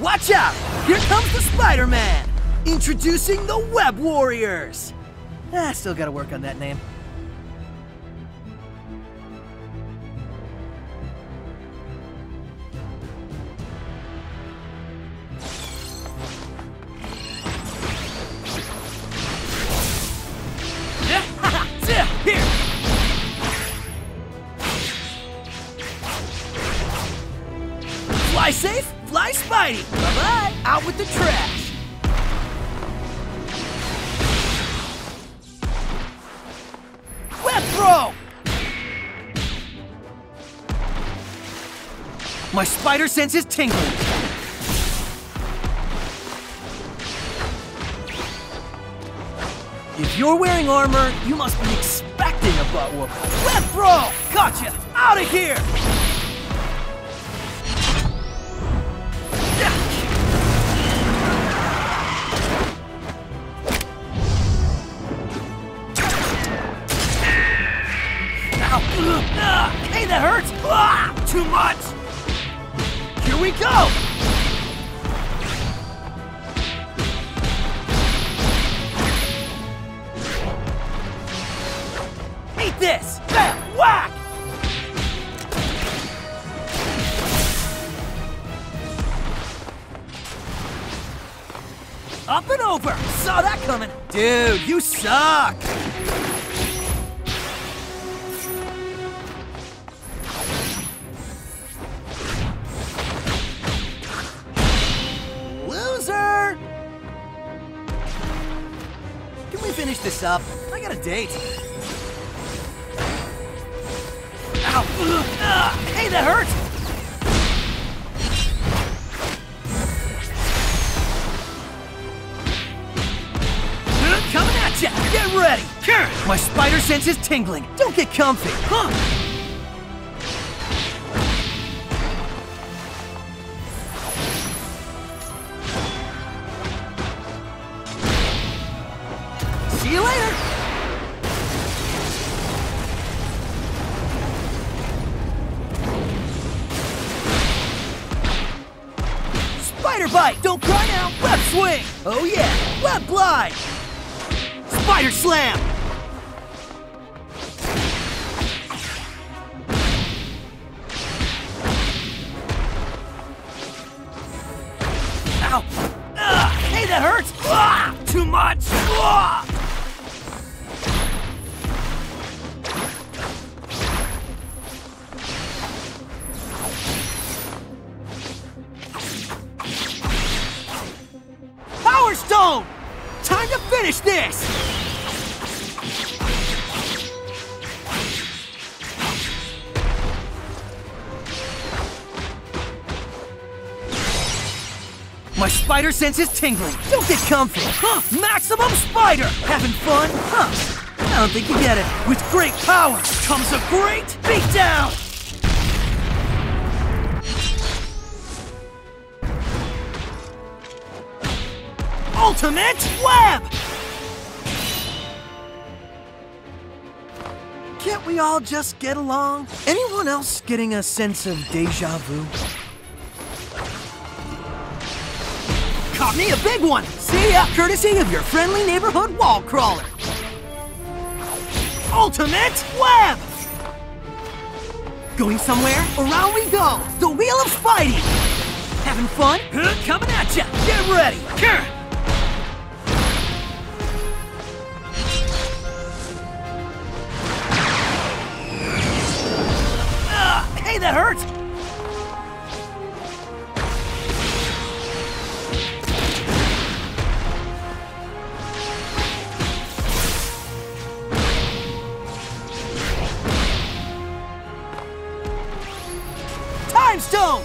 Watch out! Here comes the Spider-Man! Introducing the Web Warriors! Still gotta work on that name. Here! Fly safe, fly Spidey! Bye-bye! Out with the trash! Web throw! My spider sense is tingling. If you're wearing armor, you must be expecting a butt whoop. Web throw! Gotcha! Out of here! Hey, that hurts! Too much! Here we go! Eat this! Bam! Whack! Up and over! Saw that coming! Dude, you suck! Loser! Can we finish this up? I got a date. Ow! Hey, that hurts! Coming at ya! Get ready! My spider sense is tingling. Don't get comfy. See you later! Spider bite! Don't cry now! Web swing! Oh yeah! Web glide! Spider slam! Ow! Hey, that hurts! Too much! Power Stone! Time to finish this! My spider sense is tingling. Don't get comfy. Maximum spider! Having fun? I don't think you get it. With great power comes a great beatdown! Ultimate Web! Can't we all just get along? Anyone else getting a sense of deja vu? Caught me a big one! See ya! Courtesy of your friendly neighborhood wall crawler! Ultimate Web! Going somewhere? Around we go! The Wheel of Spidey! Having fun? Coming at ya! Get ready! Hey, that hurts! Time Stone!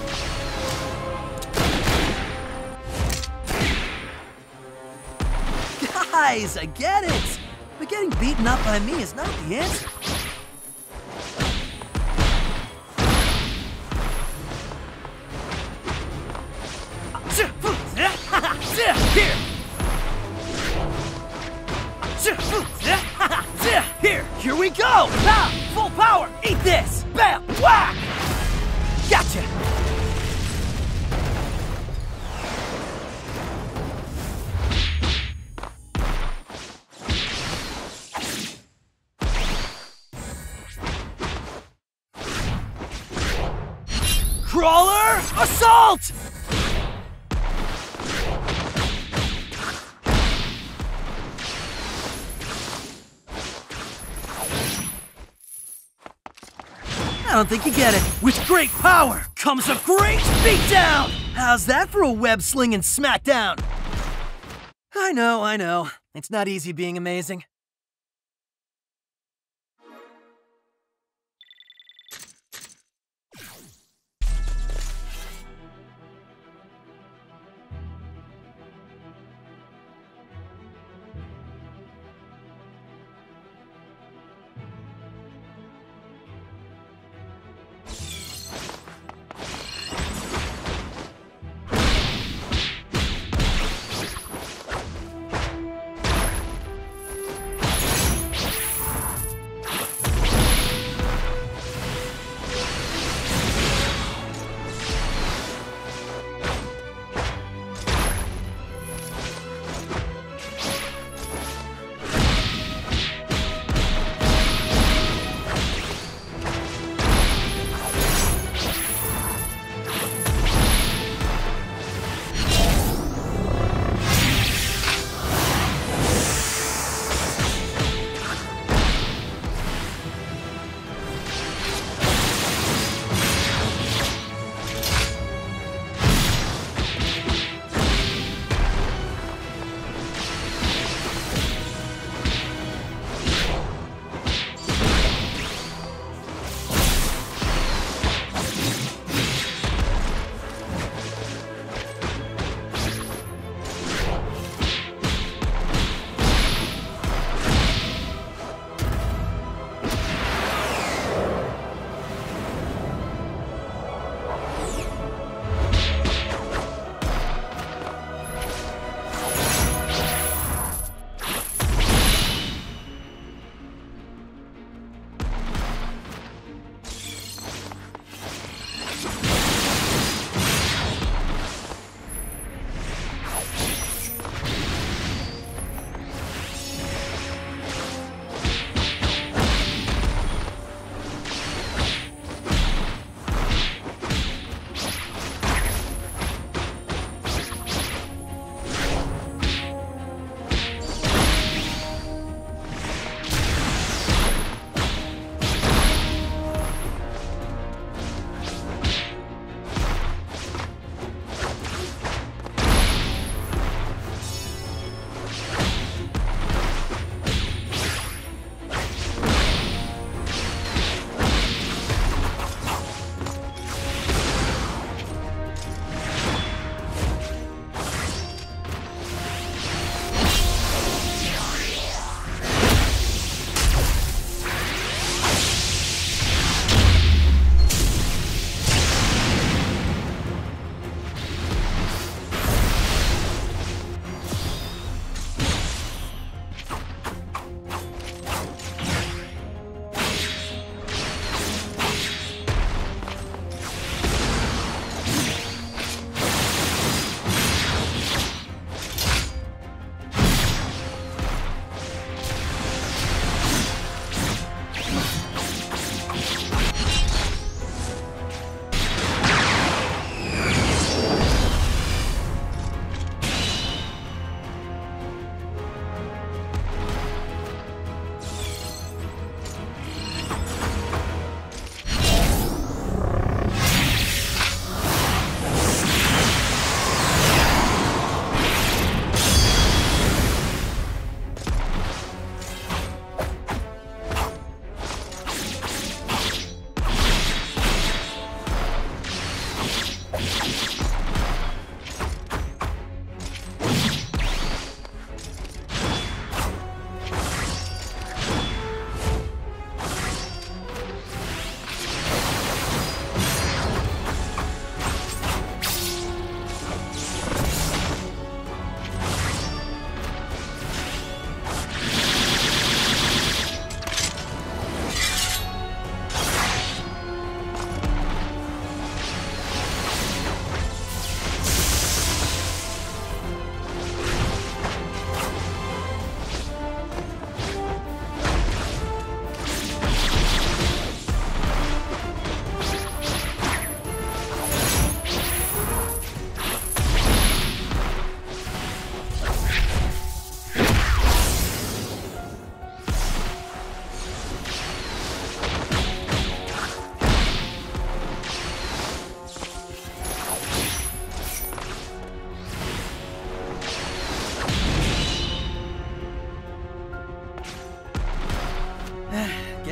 Guys, I get it! But getting beaten up by me is not the answer. Here we go! Full power! Eat this! Bam! Whack! Gotcha! Assault! I don't think you get it. With great power comes a great beatdown! How's that for a web-slinging smackdown? I know. It's not easy being amazing.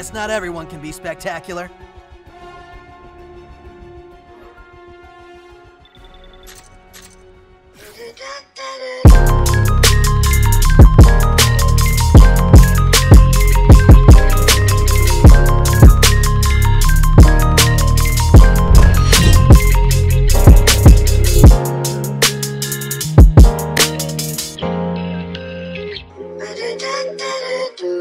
Guess not everyone can be spectacular. Do